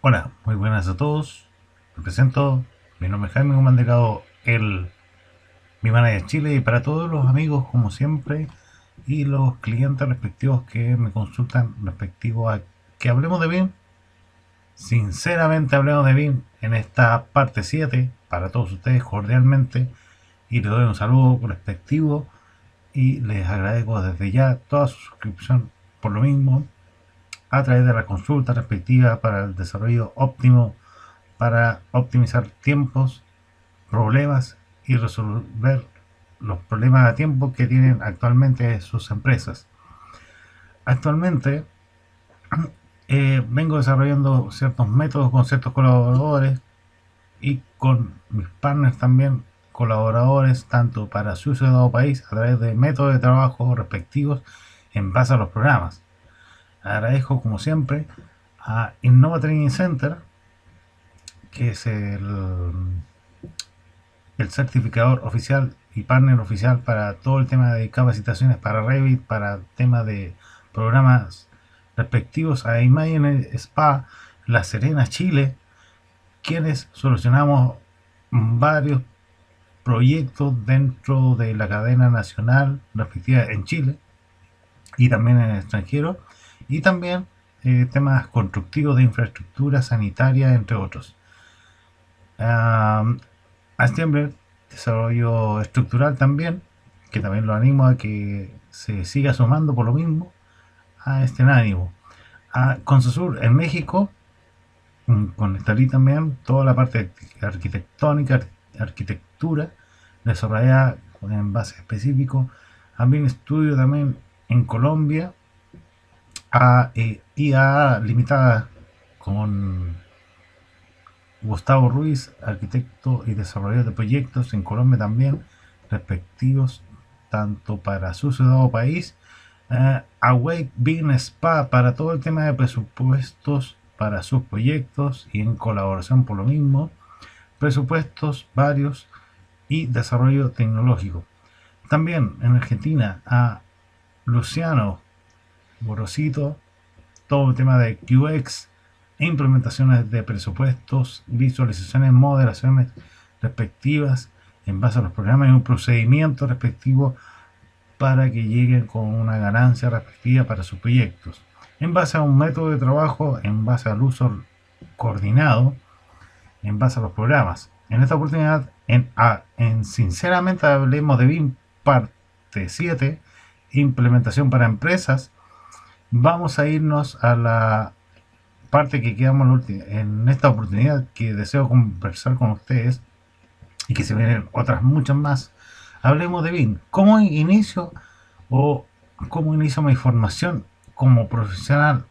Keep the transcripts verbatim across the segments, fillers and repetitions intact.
Hola, muy buenas a todos. Me presento, mi nombre es Jaime Guzmán, el mi manager Chile, y para todos los amigos, como siempre, y los clientes respectivos que me consultan respectivo a que hablemos de B I M. Sinceramente hablemos de B I M en esta parte siete para todos ustedes cordialmente, y les doy un saludo respectivo y les agradezco desde ya toda su suscripción por lo mismo a través de la consulta respectiva para el desarrollo óptimo, para optimizar tiempos, problemas y resolver los problemas a tiempo que tienen actualmente sus empresas. Actualmente eh, vengo desarrollando ciertos métodos con ciertos colaboradores y con mis partners también, colaboradores tanto para su ciudad o país, a través de métodos de trabajo respectivos en base a los programas. Agradezco como siempre a Innova Training Center, que es el, el certificador oficial y partner oficial para todo el tema de capacitaciones para Revit, para tema de programas respectivos, a Imagine Spa La Serena, Chile, quienes solucionamos varios proyectos dentro de la cadena nacional respectiva en Chile y también en el extranjero, y también eh, temas constructivos de infraestructura sanitaria, entre otros. Um, Assembler, desarrollo estructural también, que también lo animo a que se siga sumando por lo mismo a este ánimo. A Consosur en México, con Estalí también, toda la parte arquitectónica, arquitectura, desarrollada en base específico. También estudio también en Colombia, a eh, I A A Limitada con Gustavo Ruiz, arquitecto y desarrollador de proyectos en Colombia también, respectivos tanto para su ciudad o país. Uh, Awake Business Spa para todo el tema de presupuestos para sus proyectos y en colaboración por lo mismo, presupuestos varios y desarrollo tecnológico. También en Argentina a Luciano Borosito, todo el tema de Q X, implementaciones de presupuestos, visualizaciones, moderaciones respectivas en base a los programas y un procedimiento respectivo para que lleguen con una ganancia respectiva para sus proyectos, en base a un método de trabajo, en base al uso coordinado, en base a los programas. En esta oportunidad, en, a, en sinceramente hablemos de B I M parte siete, implementación para empresas, vamos a irnos a la parte que quedamos en esta oportunidad, que deseo conversar con ustedes y que se vienen otras muchas más. Hablemos de B I M. ¿Cómo inicio o cómo inicio mi formación como profesional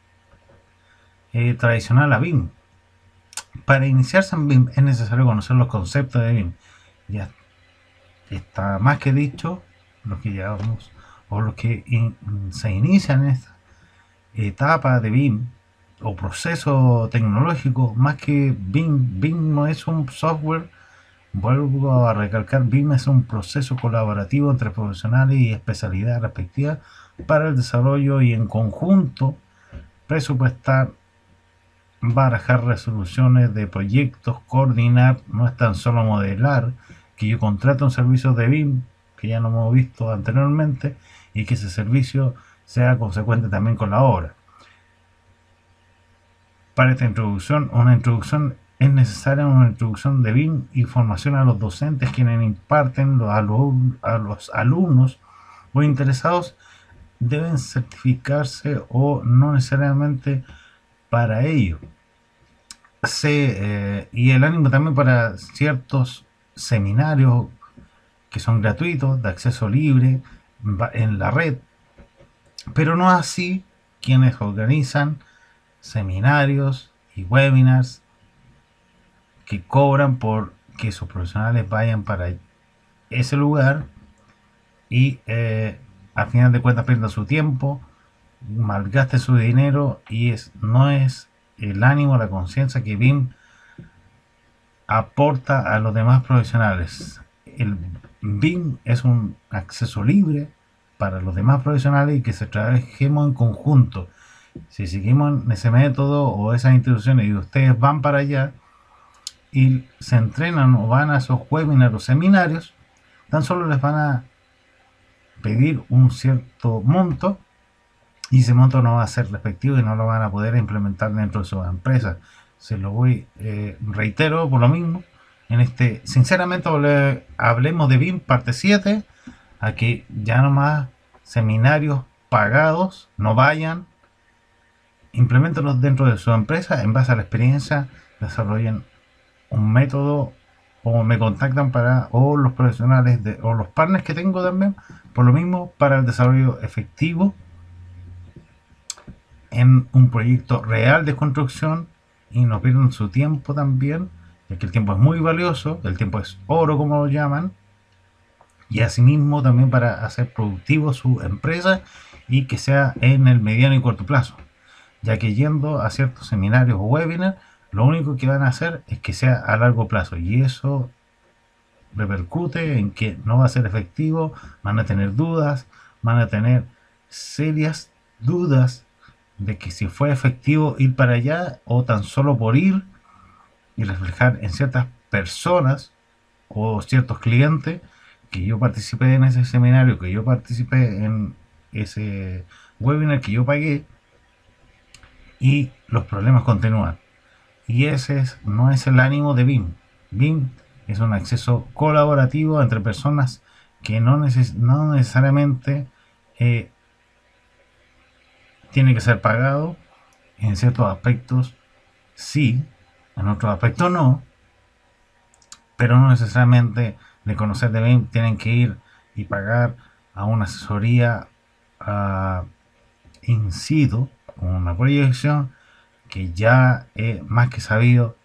eh, tradicional a B I M? Para iniciarse en B I M es necesario conocer los conceptos de B I M. Ya está más que dicho los que llevamos o los que in, se inician en esta etapa de B I M o proceso tecnológico. Más que B I M, B I M no es un software. Vuelvo a recalcar, B I M es un proceso colaborativo entre profesionales y especialidades respectivas para el desarrollo y en conjunto presupuestar, barajar resoluciones de proyectos, coordinar. No es tan solo modelar, que yo contrato un servicio de B I M que ya no hemos visto anteriormente y que ese servicio sea consecuente también con la obra. Para esta introducción, una introducción es necesaria una introducción de B I M y formación a los docentes quienes imparten a los, a los alumnos o interesados. Deben certificarse o no necesariamente para ello. Se, eh, y el ánimo también para ciertos seminarios que son gratuitos, de acceso libre en la red, pero no así quienes organizan seminarios y webinars que cobran por que sus profesionales vayan para ese lugar y eh, al final de cuentas pierdan su tiempo, malgasten su dinero, y es, no es el ánimo, la conciencia que B I M aporta a los demás profesionales. El B I M es un acceso libre para los demás profesionales y que se trabajemos en conjunto. Si seguimos en ese método o esas instituciones y ustedes van para allá y se entrenan o van a esos webinars o seminarios, tan solo les van a pedir un cierto monto y ese monto no va a ser respectivo y no lo van a poder implementar dentro de sus empresas. Se lo voy, eh, reitero por lo mismo. En este, sinceramente, hablemos de B I M parte siete, a que ya no más seminarios pagados, no vayan, implementenlos dentro de su empresa, en base a la experiencia, desarrollen un método o me contactan para, o los profesionales de, o los partners que tengo también, por lo mismo, para el desarrollo efectivo en un proyecto real de construcción y no pierdan su tiempo también, ya que el tiempo es muy valioso, el tiempo es oro como lo llaman, y asimismo también para hacer productivo su empresa y que sea en el mediano y corto plazo, ya que yendo a ciertos seminarios o webinars, lo único que van a hacer es que sea a largo plazo y eso repercute en que no va a ser efectivo, van a tener dudas, van a tener serias dudas de que si fue efectivo ir para allá o tan solo por ir y reflejar en ciertas personas o ciertos clientes que yo participé en ese seminario, que yo participé en ese webinar que yo pagué y los problemas continúan. Y ese es, no es el ánimo de B I M. B I M es un acceso colaborativo entre personas que no, neces no necesariamente eh, tiene que ser pagado. En ciertos aspectos sí, en otros aspectos no, pero no necesariamente de conocer de B I M tienen que ir y pagar a una asesoría uh, in situ, con una proyección que ya es más que sabido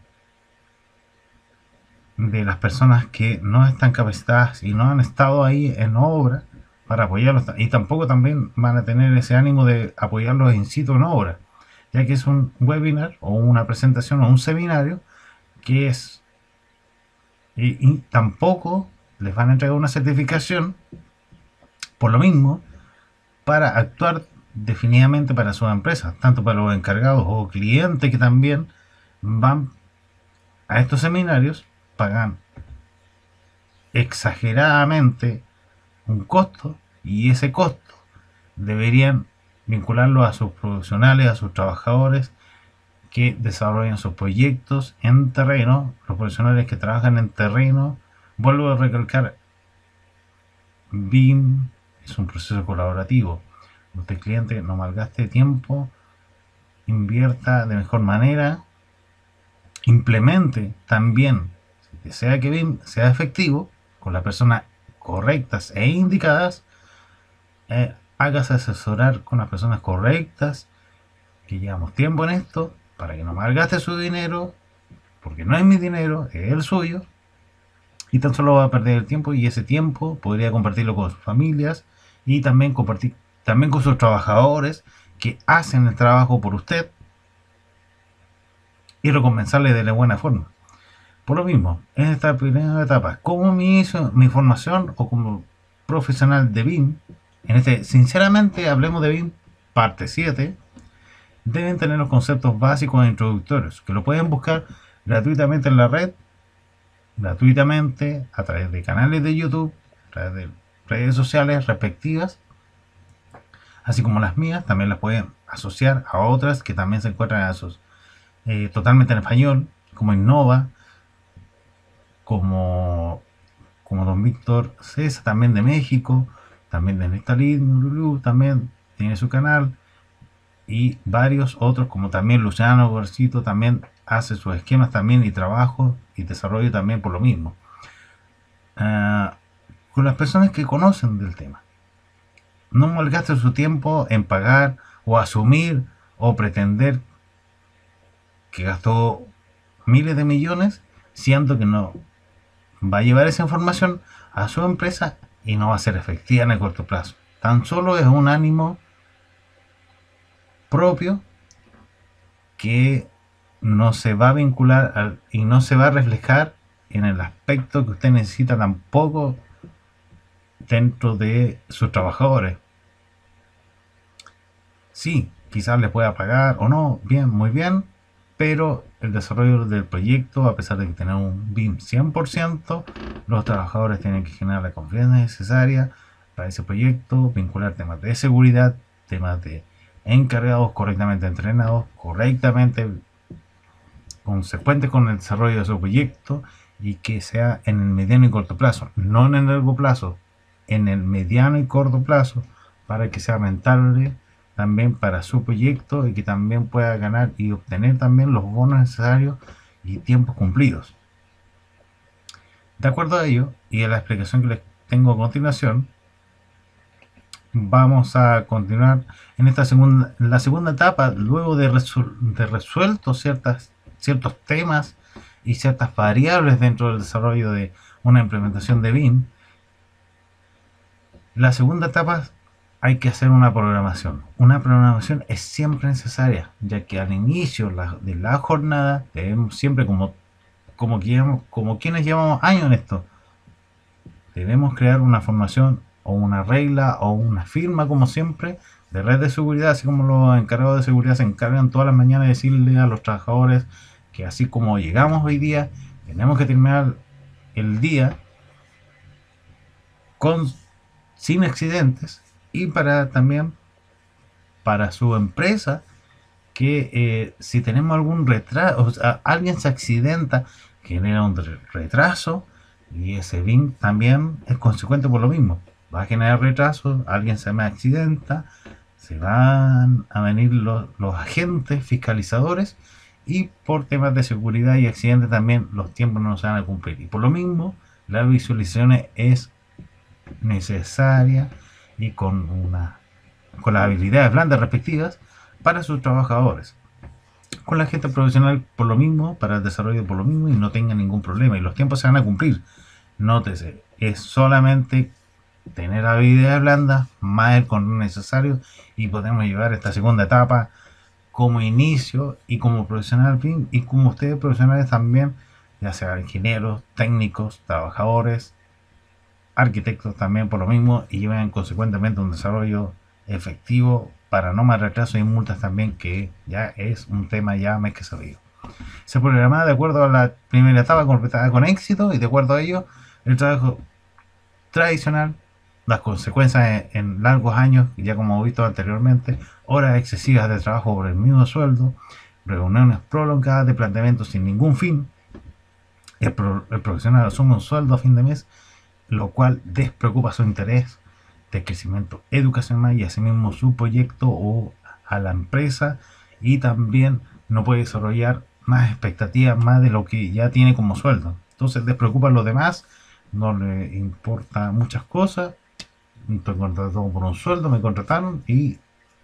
de las personas que no están capacitadas y no han estado ahí en obra para apoyarlos, y tampoco también van a tener ese ánimo de apoyarlos in situ en obra, ya que es un webinar o una presentación o un seminario que es y, y tampoco les van a entregar una certificación por lo mismo para actuar definitivamente para su empresa, tanto para los encargados o clientes que también van a estos seminarios, pagan exageradamente un costo y ese costo deberían vincularlo a sus profesionales, a sus trabajadores que desarrollan sus proyectos en terreno, los profesionales que trabajan en terreno. Vuelvo a recalcar, B I M es un proceso colaborativo. Usted, cliente, no malgaste tiempo, invierta de mejor manera, implemente también, que sea que B I M sea efectivo, con las personas correctas e indicadas, eh, hágase asesorar con las personas correctas, que llevamos tiempo en esto, para que no malgaste su dinero, porque no es mi dinero, es el suyo, y tan solo va a perder el tiempo, y ese tiempo podría compartirlo con sus familias y también compartir también con sus trabajadores que hacen el trabajo por usted y recompensarle de la buena forma. Por lo mismo, en esta primera etapa, como mi, mi formación o como profesional de B I M, en este, sinceramente, hablemos de B I M, parte siete, deben tener los conceptos básicos e introductorios, que lo pueden buscar gratuitamente en la red, gratuitamente, a través de canales de YouTube, a través de redes sociales respectivas, así como las mías, también las pueden asociar a otras que también se encuentran a sus, eh, totalmente en español, como Innova, como, como Don Víctor César, también de México, también de Nestalí, también tiene su canal, y varios otros, como también Luciano Gorcito, también hace sus esquemas también y trabajo y desarrollo también por lo mismo. Uh, con las personas que conocen del tema. No malgaste su tiempo en pagar o asumir o pretender que gastó miles de millones, siendo que no va a llevar esa información a su empresa y no va a ser efectiva en el corto plazo. Tan solo es un ánimo propio que no se va a vincular al, y no se va a reflejar en el aspecto que usted necesita tampoco dentro de sus trabajadores. Sí, quizás le pueda pagar o no, bien, muy bien, pero el desarrollo del proyecto, a pesar de que tener un B I M cien por ciento, los trabajadores tienen que generar la confianza necesaria para ese proyecto, vincular temas de seguridad, temas de encargados correctamente entrenados, correctamente consecuentes con el desarrollo de su proyecto, y que sea en el mediano y corto plazo, no en el largo plazo, en el mediano y corto plazo, para que sea rentable también para su proyecto y que también pueda ganar y obtener también los bonos necesarios y tiempos cumplidos. De acuerdo a ello y a la explicación que les tengo a continuación, vamos a continuar en esta segunda, en la segunda etapa, luego de, resol, de resueltos ciertas, ciertos temas y ciertas variables dentro del desarrollo de una implementación de B I M. La segunda etapa, hay que hacer una programación. Una programación es siempre necesaria, ya que al inicio de la jornada debemos siempre, como, como, llevamos, como quienes llevamos años en esto, debemos crear una formación o una regla o una firma, como siempre, de red de seguridad, así como los encargados de seguridad se encargan todas las mañanas de decirle a los trabajadores que así como llegamos hoy día, tenemos que terminar el día con, sin accidentes, y para también para su empresa que eh, si tenemos algún retraso, o sea, alguien se accidenta, genera un retraso, y ese B I M también es consecuente por lo mismo. Va a generar retraso, alguien se me accidenta, se van a venir los, los agentes fiscalizadores, y por temas de seguridad y accidentes también los tiempos no se van a cumplir. Y por lo mismo, la visualización es necesaria y con, una, con las habilidades blandas respectivas para sus trabajadores. Con la gente profesional por lo mismo, para el desarrollo por lo mismo, y no tengan ningún problema y los tiempos se van a cumplir. Nótese, es solamente tener habilidades blandas más el control necesario, y podemos llevar esta segunda etapa como inicio y como profesional B I M, y como ustedes profesionales también, ya sea ingenieros, técnicos, trabajadores, arquitectos también por lo mismo, y lleven consecuentemente un desarrollo efectivo para no más retrasos y multas también, que ya es un tema ya más que sabido. Se programaba de acuerdo a la primera etapa completada con éxito, y de acuerdo a ello el trabajo tradicional, las consecuencias en, en largos años, ya como hemos visto anteriormente, horas excesivas de trabajo por el mismo sueldo, reuniones prolongadas de planteamientos sin ningún fin, el, pro, el profesional asume un sueldo a fin de mes, lo cual despreocupa su interés de crecimiento educacional y asimismo su proyecto o a la empresa, y también no puede desarrollar más expectativas más de lo que ya tiene como sueldo. Entonces despreocupa a los demás, no le importa muchas cosas. Estoy contratado por un sueldo, me contrataron y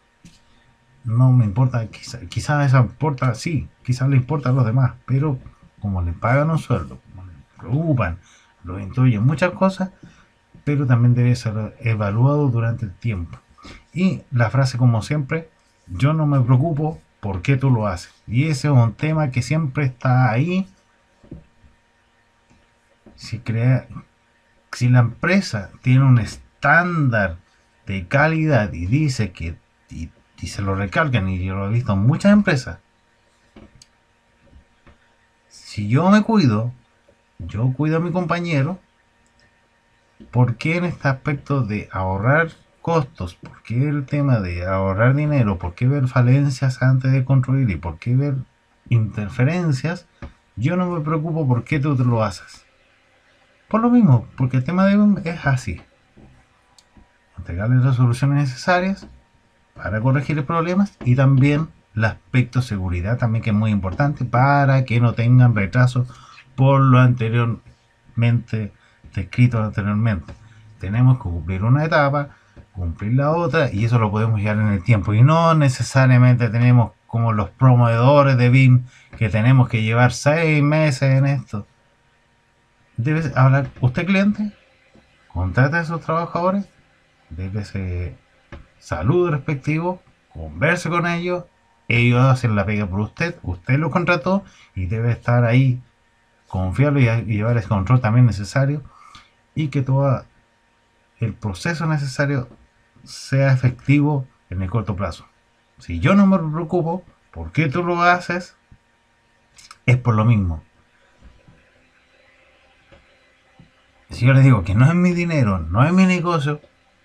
no me importa, quizás quizá esa importa, sí, quizás le importa a los demás, pero como le pagan un sueldo, como le preocupan, lo intuyen muchas cosas, pero también debe ser evaluado durante el tiempo. Y la frase, como siempre, yo no me preocupo, ¿por qué tú lo haces? Y ese es un tema que siempre está ahí. Si, crea, si la empresa tiene un estándar de calidad y dice que, y, y se lo recalcan, y yo lo he visto en muchas empresas, si yo me cuido, yo cuido a mi compañero, ¿por qué en este aspecto de ahorrar costos? ¿Por qué el tema de ahorrar dinero? ¿Por qué ver falencias antes de construir? ¿Y por qué ver interferencias? Yo no me preocupo por qué tú te lo haces. Por lo mismo, porque el tema de B I M es así. Entregarles las soluciones necesarias para corregir el problema, y también el aspecto de seguridad también, que es muy importante para que no tengan retrasos por lo anteriormente descrito anteriormente. Tenemos que cumplir una etapa, cumplir la otra, y eso lo podemos llevar en el tiempo, y no necesariamente tenemos como los promovedores de B I M que tenemos que llevar seis meses en esto. Debe hablar usted, cliente, contrata a esos trabajadores, debe ser saludo respectivo, converse con ellos, ellos hacen la pega por usted, usted lo contrató, y debe estar ahí confiarlo y, y llevar ese control también necesario, y que todo el proceso necesario sea efectivo en el corto plazo. Si yo no me preocupo, ¿por qué tú lo haces? Es por lo mismo. Si yo les digo que no es mi dinero, no es mi negocio,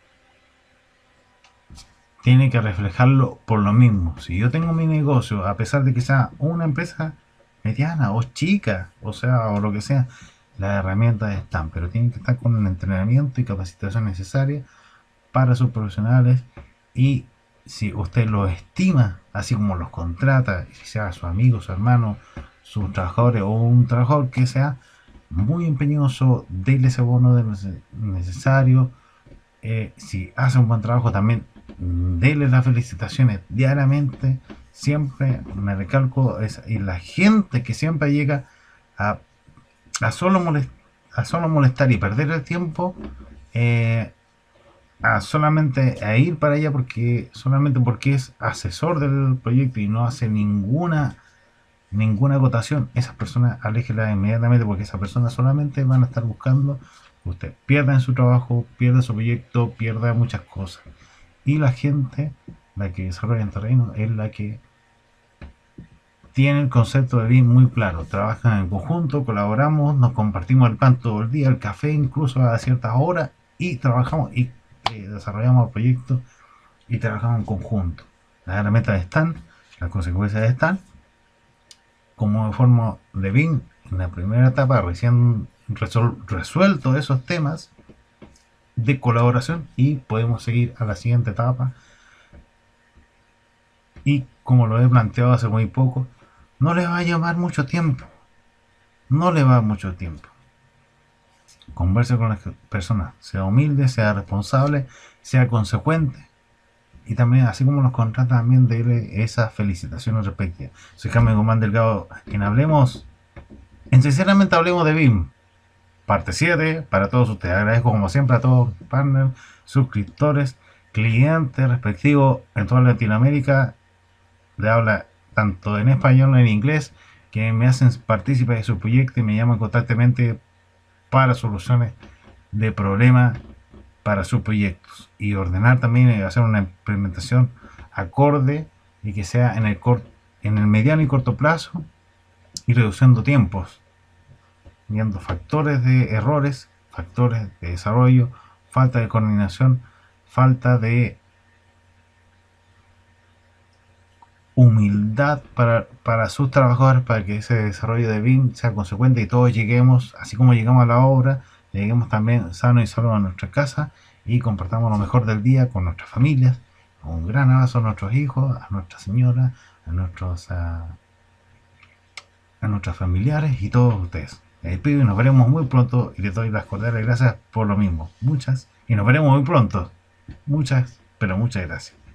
tiene que reflejarlo por lo mismo. Si yo tengo mi negocio, a pesar de que sea una empresa mediana o chica, o sea, o lo que sea, las herramientas están, pero tienen que estar con el entrenamiento y capacitación necesaria para sus profesionales. Y si usted los estima, así como los contrata, si sea su amigo, su hermano, sus trabajadores o un trabajador que sea muy empeñoso, déle ese bono de necesario. Eh, si hace un buen trabajo, también déle las felicitaciones diariamente. Siempre me recalco, es, y la gente que siempre llega a, a, solo, molest, a solo molestar y perder el tiempo, eh, a solamente a ir para allá porque solamente porque es asesor del proyecto y no hace ninguna ninguna acotación, esas personas aléjela inmediatamente, porque esas personas solamente van a estar buscando que usted pierda en su trabajo, pierda su proyecto, pierda muchas cosas. Y la gente, la que desarrolla en terreno, es la que tiene el concepto de bien muy claro. Trabajan en conjunto, colaboramos, nos compartimos el pan todo el día, el café incluso a ciertas horas, y trabajamos y eh, desarrollamos el proyecto y trabajamos en conjunto. Las herramientas están, las consecuencias están, como de forma de B I M en la primera etapa, recién resuelto esos temas de colaboración, y podemos seguir a la siguiente etapa. Y como lo he planteado hace muy poco, no le va a llevar mucho tiempo, no le va mucho tiempo. Converse con las personas, sea humilde, sea responsable, sea consecuente, y también, así como los contrata, también dele esas felicitaciones respectivas. Soy Jaime Guzmán Delgado, en Hablemos, en Sinceramente Hablemos de B I M, parte siete, para todos ustedes. Agradezco como siempre a todos los partners, suscriptores, clientes respectivos en toda Latinoamérica, de habla tanto en español como en inglés, que me hacen partícipe de su proyecto y me llaman constantemente para soluciones de problemas para sus proyectos, y ordenar también y hacer una implementación acorde y que sea en el, cort en el mediano y corto plazo, y reduciendo tiempos, viendo factores de errores, factores de desarrollo, falta de coordinación, falta de humildad para, para sus trabajadores, para que ese desarrollo de B I M sea consecuente y todos lleguemos, así como llegamos a la obra, lleguemos también sanos y salvos a nuestra casa y compartamos lo mejor del día con nuestras familias. Un gran abrazo a nuestros hijos, a nuestra señora, a nuestros a, a nuestros familiares y todos ustedes. Me despido y nos veremos muy pronto, y les doy las cordiales gracias por lo mismo. Muchas, y nos veremos muy pronto. Muchas, pero muchas gracias.